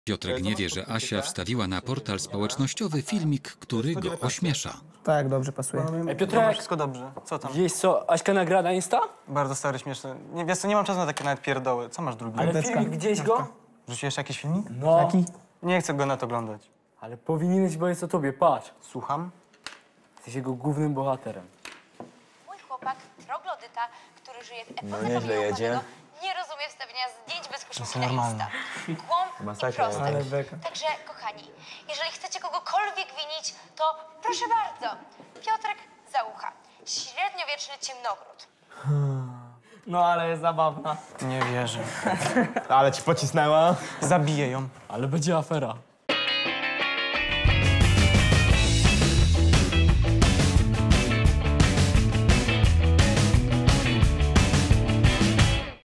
Piotrek nie wie, że Asia wstawiła na portal społecznościowy filmik, który go ośmiesza. Tak, dobrze pasuje. Ej, Piotrek, Wszystko dobrze. Co tam? wiesz co, Aśka nagra na Insta? Bardzo stary, śmieszny. Nie, wiesz co, nie mam czasu na takie nawet pierdoły. Co masz drugi? Ale Teczka. filmik, widziałeś go? Wrzuciłeś jakiś filmik? No. Jaki? Nie chcę go na to oglądać. Ale powinieneś, bo jest o tobie, patrz. Słucham? Jesteś jego głównym bohaterem. Mój chłopak, troglodyta, który żyje w epoce nieźle jedzie. powielanego, nie rozumie wstawiania zdjęć bez koszulki na normalne. Insta. Głąb i Masakra. prosty. Ale beka. Także, kochani, jeżeli chcecie kogokolwiek winić, to proszę bardzo. Piotrek Załucha. Średniowieczny ciemnogród. No ale jest zabawna. Nie wierzę. Ale ci pocisnęła. Zabiję ją. Ale będzie afera.